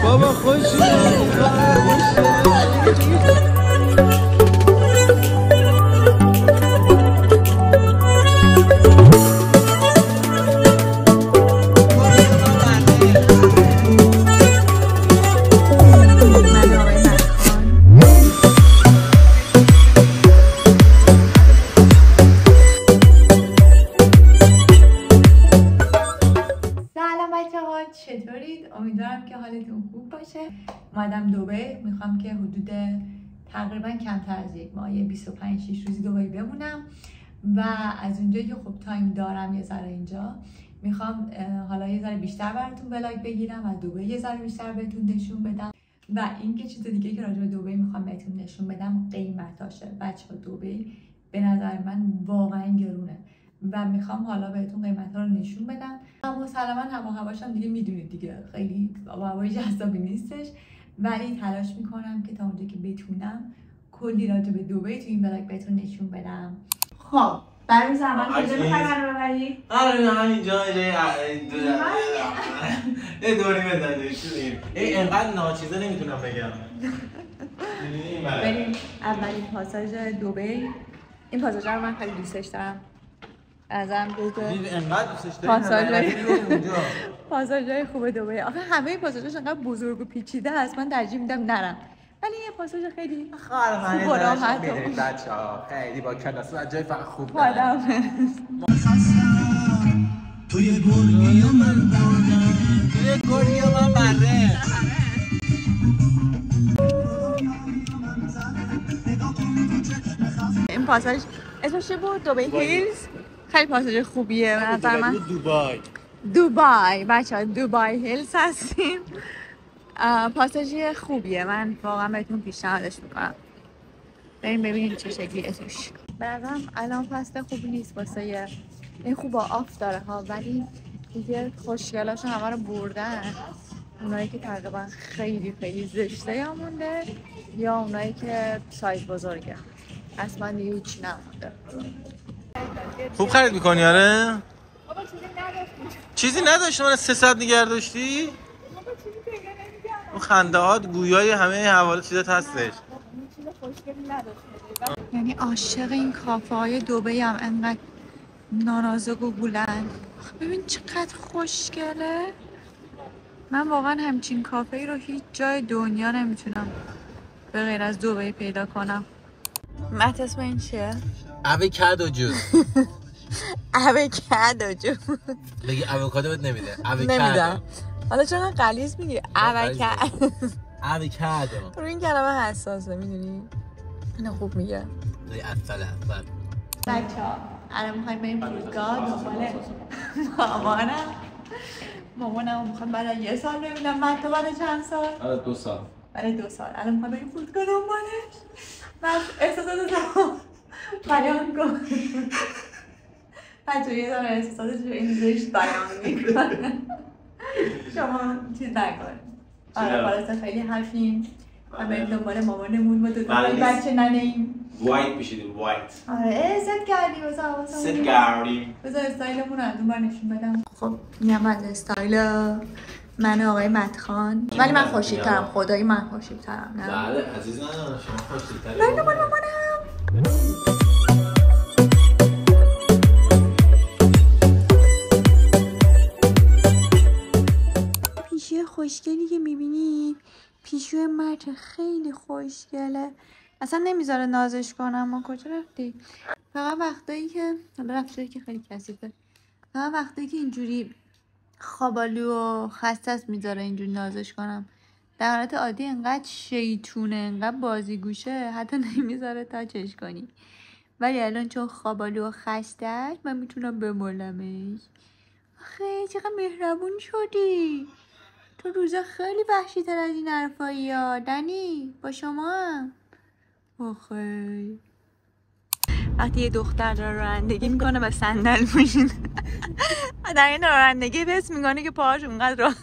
بابا خوش چطورید؟ امیدوارم که حالتون خوب باشه. اومدم دبی، میخوام که حدود تقریبا کمتر از یک ماه 25-6 روزی دبی بمونم و از اونجایی که خب تایم دارم یه ذره اینجا میخوام حالا یه ذره بیشتر براتون ولاگ بگیرم و دبی یه ذره بیشتر بهتون نشون بدم و اینکه چیز دیگه که راجع به دبی میخوام بهتون نشون بدم قیمتاشه. بچه‌ها دبی به نظر من واقعا گرونه و میخوام حالا بهتون قیمتا رو نشون بدم. مسلما هواش هم دیگه میدونید دیگه خیلی هوای جذابی نیستش، ولی تلاش میکنم که تا اونجا که بتونم کلی راجع به دبی تو این ولاگ بهتون نشون بدم. خب برای زمان کجا میخوای منو ببری؟ آره همینجا یه دوری بزنید. این انقدر ناچیزه نمیتونم بگم. بریم اولین پاساژ دبی. این پاساژ رو من خیلی دوستش دارم. ازم انقدر دوستش دارم پاساژهای خوب دبی. آخه همه پاساژاش انقدر بزرگ و پیچیده هست من ترجیح میدم نرم، ولی یه پاساژ خیلی خوب و راحت بچه‌ها خیلی با کلاس و جای خوب دارم. توی گرگی من بره این پاساژ اسمش چی بود؟ دبی هیلز. خیلی پاساژ خوبیه به نظر من. دبی بچه‌ها دبی هیلز هستیم. پاساژ خوبیه، من واقعا بهتون پیشنهادش میکنم. بریم ببینیم چه شکلی اسمش. به نظرم الان فصل خوبی نیست واسه این خوبا آف داره ها، ولی دیگه خوشگلاشو همه رو بردن. اونایی که تقریبا خیلی زشته یا مونده یا اونایی که سایز بزرگه. اصلا دیگه هیچی نمونده. خوب خرید میکنی؟ آره چیزی نداشت. من 3 ساعت نگه داشتی؟ اون خنده هات گویای همه حواله چیزات هستش. یعنی عاشق این کافه های دبی هم انقدر نانازک و بلند. ببین چقدر خوشگله. من واقعا همچین کافه ای رو هیچ جای دنیا نمیتونم به غیر از دبی پیدا کنم. مت اسم این چیه؟ اوکادو جوس. اوکادو جوس. بگی اوکادو بهت نمیده. نمیدم. حالا چون غلیظ میگی اوکادو. اوکادو. رو این کلمه حساسه میدونی؟ اینو خوب میگه. اصلا بچه‌ها الان میخوایم بریم فرودگاه دنبال مامانم میخوام بعد 1 سال ببینم. من تو بعد چند سال؟ بعد 2 سال. بعد 2 سال الان میخوام بریم فرودگاه دنبالش. من احساساتم بیان کن. بچه‌ها یه داره احساساتش رو این زشت بیان میکنه. شما چیز نکن. آره خلاصه خیلی حرفیم و بریم دنبال مامانمون. ما دو بچه ننه‌ایم. وایت بشیدیم وایت. آره ست کردیم واسه حواسمون. ست کردیم. بذار استایلمون رو از اون بر نشون بدم. خب اینم از استایل من آقای متخان، ولی من خوشی‌ترم. خدایی من خوشی‌ترم. نه بله عزیزم شما خوشی‌ترید. بریم دنبال مامانم. پیشوی خوشگلی که میبینید پیشوی مرد خیلی خوشگله. اصلا نمیذاره نازش کنم. ما کجا رفتی؟ فقط وقتایی که رفته که خیلی کثیفه، فقط وقتایی که اینجوری خوابالو و خسته است میذاره اینجوری نازش کنم. در حالت عادی انقدر شیطونه انقدر بازیگوشه حتی نمیذاره تاچش کنی، ولی الان چون خوابالو و خسته است من میتونم بمالمش. خیلی چقدر مهربون شدی تو. روزا خیلی وحشی تر از این حرفایی ها دنی. با شما هم آخه وقتی یه دختر داره رانندگی میکنه و صندل میشینه در این رانندگی حس میکنه که پاهاش اونقدر راحته.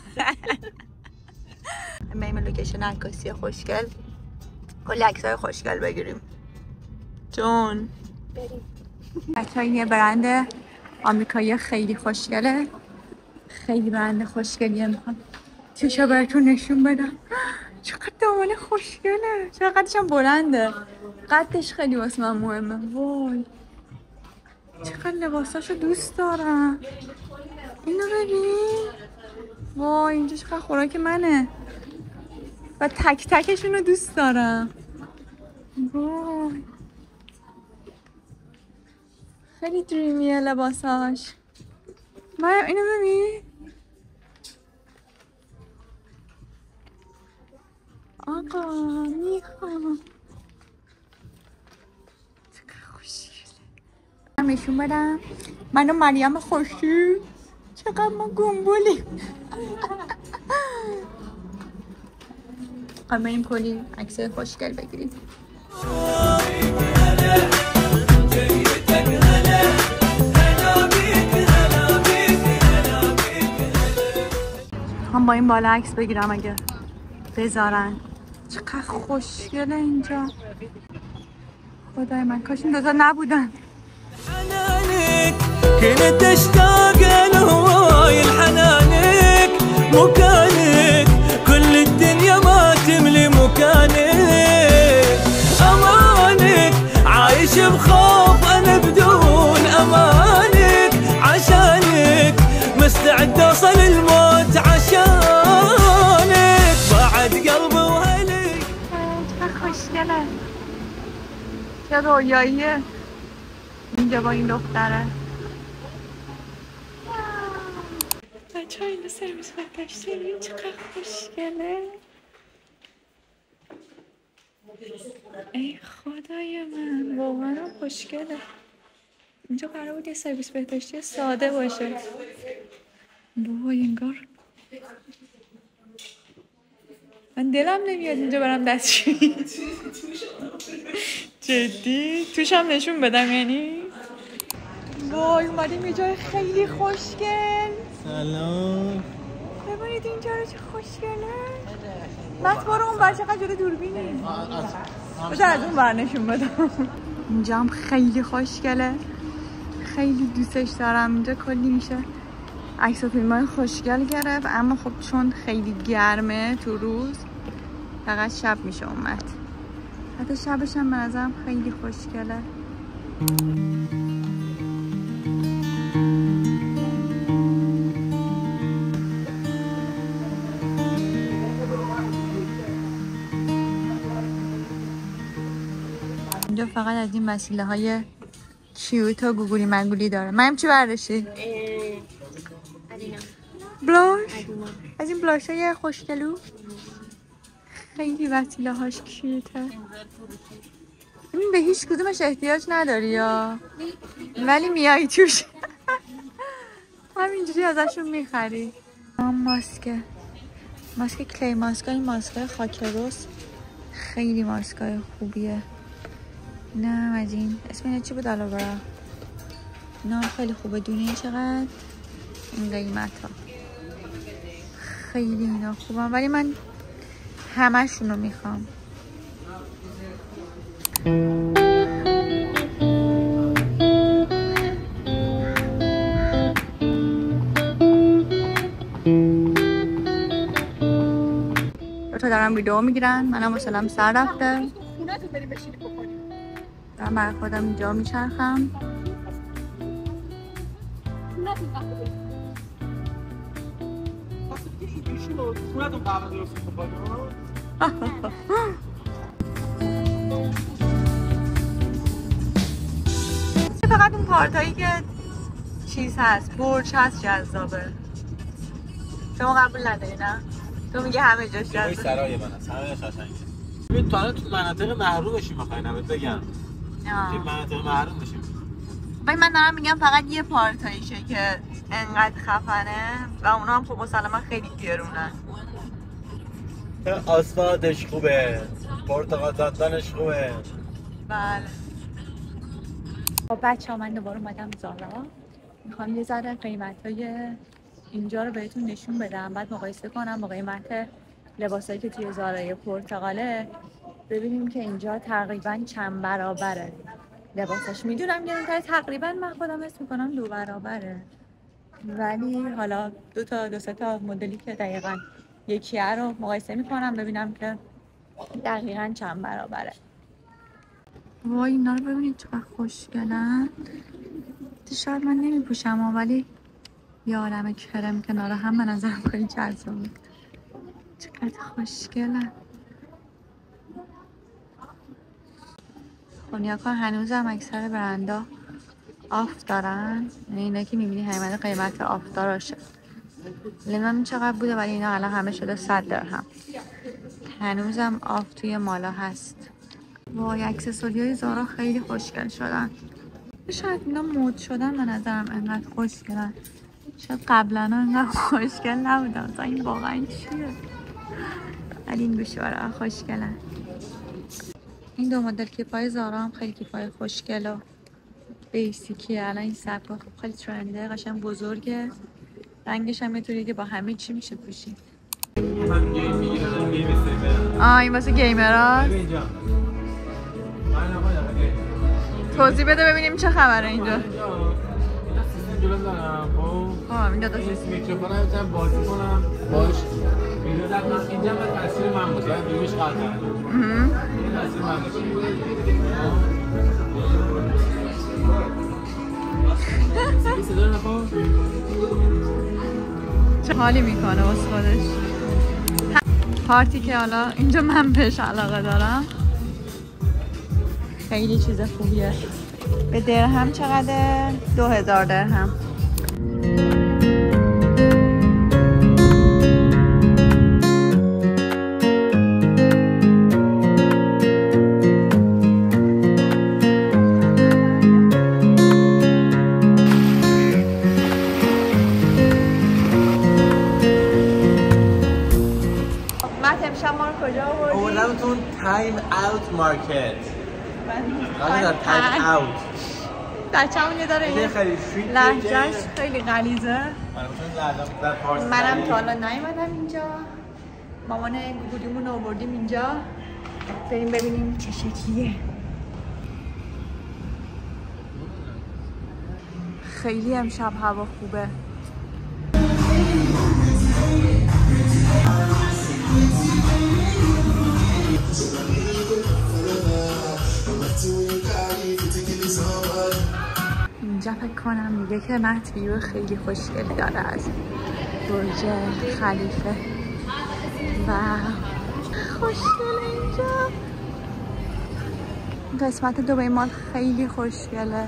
بریم لوکیشن عکاسی خوشگل کلی عکسای خوشگل بگیریم. جون بریم. بچه‌ها این یه برند آمریکایی خیلی خوشگله. خیلی برند خوشگلیه. میخوام عکسشو براتون نشون بدم. چقدر دامنه خوشگله، چقدر قدش هم بلنده. قدش خیلی واسه من مهمه. وای چقدر لباساشو دوست دارم. اینو ببین. وای اینجا چقدر خوراک منه و تک تکشون رو دوست دارم. وای خیلی دریمیه لباساش. مریم اینو ببین. آقا میخوام. چقدر خوشگله. من نشون بدم من و مریم خوشی چقدر ما گنبولیم. بریم کلی عکس خوشگل بگیریم. هم با این بالا عکس بگیرم اگه بذارن. چقدر خوشگله اینجا. خدای من کاش این دوتا نبودن. كنت اشتاق لهواي الحنانك مكانك كل الدنيا ما تملي مكانك امانك عايش بخوف انا بدون امانك عشانك مستعد اوصل الموت عشانك بعد قلبي وهلي. چقدر خوشگله. چه رویاییه اینجا با این دختره. بچه ها اینو سرویس بهداشتی این چقدر خوشگله. ای خدای من واقعا خوشگله. اینجا قرار بود یه سرویس بهداشتی ساده باشه. وای انگار من دلم نمیاد اینجا برم دستشویی. جدی توشم نشون بدم یعنی. وای اومدیم یه جای خیلی خوشگل. سلام. ببینید اینجا رو چه خوشگله. مت برو اون بر چقدر جلو دوربینی. بذار از اون بر نشون بدم. اینجا هم خیلی خوشگله. خیلی دوستش دارم. اینجا کلی میشه عکس و فیلمای خوشگل گرفت، اما خب چون خیلی گرمه تو روز فقط شب میشه اومد. حتی شبش هم به نظرم خیلی خوشگله. اینجا فقط از این وسیله های کیوت و گوگولی مگولی داره. من چی برداشتی؟ بلاش؟ از این بلاش های خوشگلو خیلی وسیله هاش کیوته. ببین به هیچ کدومش احتیاج نداری یا ولی میای توش. همینجوری ازشون میخری. ماسک کلی ماسک، این ماسک خاکروس خیلی ماسکای خوبیه. نه از این اسم اینه چی بود آلوورا. نه خیلی خوبه. دونه چقدر این قیمت ها خیلی اینا خوبه ولی من همه شونو میخوام. تو دارم ویدیو میگیرن منم مثلا سر رفته دارم برای خودم اینجا میچرخم. فقط اون پارتایی که چیز هست برج هست جذابه. شما قبول نداری نه؟ تو میگه همه جاش جذابه. سرای من هست همه جاش قشنگه. ببین تو الان تو مناطق محروم بشیم میخوای نبات بگم. تو مناطق محروم بشیم. ولی من دارم میگم فقط یه پارتاییشه که انقدر خفنه و اونا هم خب مسلما خیلی گرونن. آسفالتش خوبه، پرتقال زدنش خوبه. بله. با بچه ها من دوباره اومدم زارا. میخوام یه ذره قیمت‌های اینجا رو بهتون نشون بدم، بعد مقایسه کنم با قیمت لباسایی که توی زارای پرتغاله، ببینیم که اینجا تقریبا چند برابره لباساش. میدونم گرون‌تره، تقریبا من خودم حس میکنم 2 برابره، ولی حالا دو سه تا مدلی که دقیقاً یکیه رو مقایسه میکنم ببینم که دقیقاً چند برابره. وای اینا رو ببینید چقدر خوشگلن. شاید من نمیپوشم ولی یه عالم کرم کنار هم به نظرم خیلی جذابه. چقدر خوشگلن. خونیاکا هنوزم اکثر برندا آف دارن، یعنی اینا که میبینی همه قیمت آف داراشه. نمیدونم چقدر بوده ولی اینا الان همه شده 100 درهم. هنوزم آف توی مالا هست. وای اکسسوریای زارا خیلی خوشگل شدن. شاید اینا مود شدن به نظرم انقدر خوشگلن. شاید قبلا انقدر خوشگل نبودن. مثلا این واقعا چیه؟ ولی این گوشواره خوشگلن. این دو مدل کیپای زارا هم خیلی کیپای خوشگل و بیسیکیه. الان این سبک خب خیلی ترنده، قشنگ بزرگه، رنگش هم میتونی که با همه چی میشه پوشید. این واسه گیمراست. توضیح بده ببینیم چه خبره اینجا. اینجا دو سیستم میکروفون هم میتونم بازی کنم باش. ویدیو ضبط کنم اینجا به تصویر من باشه. بعد ویدیوش قطع کنم. تصویر من باشه. این صدا رو نکن. چه حالی میکنه واسه خودش. پارتی که حالا اینجا من بهش علاقه دارم. خیلی چیز خوبیه. به درهم چقدر؟ 2000 درهم. آوردمتون تایم اوت مارکت. قرار تایم اوت. بچه‌مون یه داره این لهجه‌اش خیلی غلیظه. منم تا حالا نیومدم اینجا. مامان گوگولیمون رو آوردیم اینجا. بریم ببینیم چه شکلیه. خیلی امشب هوا خوبه. اینجا فکر کنم میگه که نایت ویو خیلی خوشگلی داره از برج خلیفه و خوشگله اینجا. قسمت دبی مال خیلی خوشگله.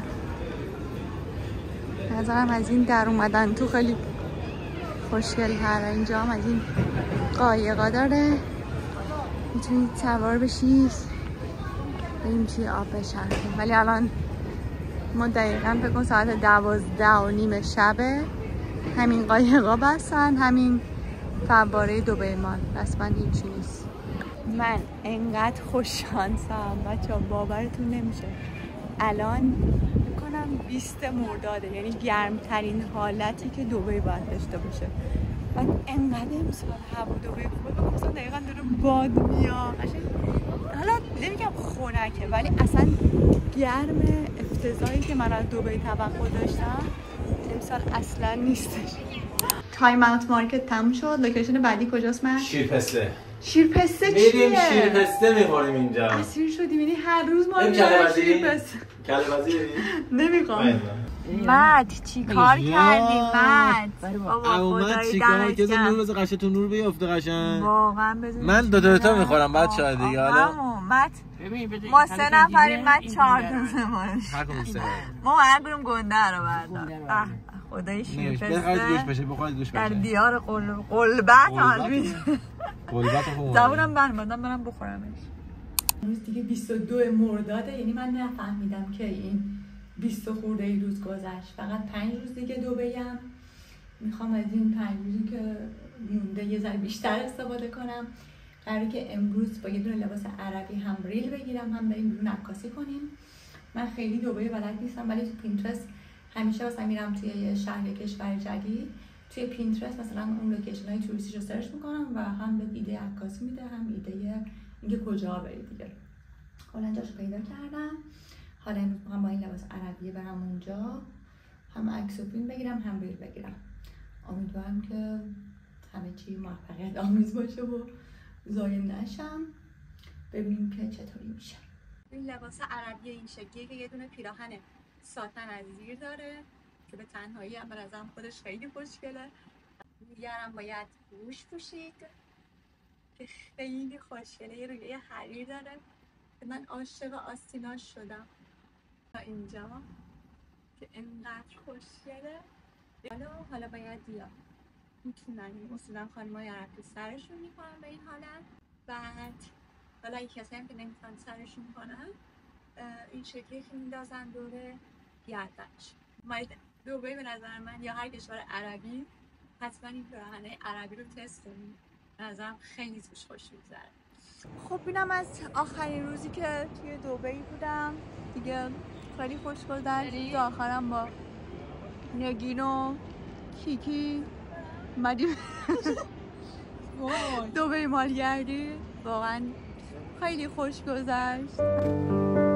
نظرم از این در اومدن تو خیلی خوشگل تره. اینجا هم از این قایقا داره، میتونید سوار بشید بریم توی آب بچرخیم. ولی الان ما دقیقا فکر کن ساعت 12:30 شبه. همین قایقا بستن، همین فواره دبی مال رسما هیچی نیست. من انقدر خوششانسم بچه‌ها باورتون نمیشه. الان میکنم 20 مرداده، یعنی گرمترین حالتی که دبی باید داشته باشه. بعد انقدر امسال هوا دبی خوبه، مثلا دقیقا داره باد میاد. حالا نمیگم خنکه ولی اصلا گرم افتضاحی که من از دبی توقع داشتم امسال اصلا نیستش. تایم اوت مارکت تموم شد. لوکیشن بعدی کجاست من؟ شیرپسته. شیرپسته چیه؟ میریم شیرپسته میخوریم اینجا. اسیر شدیم، یعنی هر روز ما میریم شیرپسته. کله بازی نمیخوام. مت چی کار کردی مت؟ بابا خدای چیکار که نور بز قشنگ تو نور بیفته قشنگ. واقعا بزن. من دو تا میخورم بچه‌ها دیگه. حالا مت ما 3 نفریم، مت 4 تا ماش. هر کدوم 3. ما هر کدوم گنده رو بردار. خدای شیرپسته. بخواید گوش بشه، بخواید گوش بشه. در دیار قلبت حالوی. قلبت خوب. زبونم برمیادم برم بخورمش. روز دیگه 22 مرداده، یعنی من نفهمیدم که این 20 خورده ای روز گذشت. فقط 5 روز دیگه دبی‌ام. میخوام از این 5 روزی که مونده یه ذره بیشتر استفاده کنم. قراره که امروز با یه دونه لباس عربی هم ریل بگیرم، هم بریم بیرون عکاسی کنیم. من خیلی دبی بلد نیستم ولی تو پینترست همیشه واسه میرم توی یه شهر کشور جدید، توی پینترست مثلا اون لوکیشن‌های توریستی رو سرچ میکنم و هم به ایده عکاسی میده، هم ایده اینکه کجا برید دیگه. حالا جاشو پیدا کردم. حالا امروز میخوام با این لباس عربیه برم اونجا، هم عکس و فیلم بگیرم هم ریل بگیرم. امیدوارم که همه چی موفقیت آمیز باشه و ضایع نشم. ببینیم که چطوری میشه. این لباس عربی این شکلیه که یه دونه پیراهن ساتن از زیر داره که به تنهایی هم به نظرم خودش خیلی خوشگله. دیگرم باید روش پوشید که خیلی خوشگله. یه رویه حریر داره که من عاشق آستیناش شدم تا اینجا که انقدر خوشگله. حالا باید دیا میتونن اصولا خانمای عربی سرشون میکنن به این حالت. بعد حالا این کسی هم که نمیتونن سرشون کنن این شکلی که میندازن دوره گردنش. دبی به نظر من یا هر کشور عربی حتما این پیراهنه عربی رو تست کنیم. به نظرم خیلی توش خوش میگذره. خب اینم از آخرین روزی که توی دبی بودم دیگه. خیلی خوش گذشت. روز آخرم با نگین و کیکی اومدیم دبی مال گردی. واقعا خیلی خوش گذشت.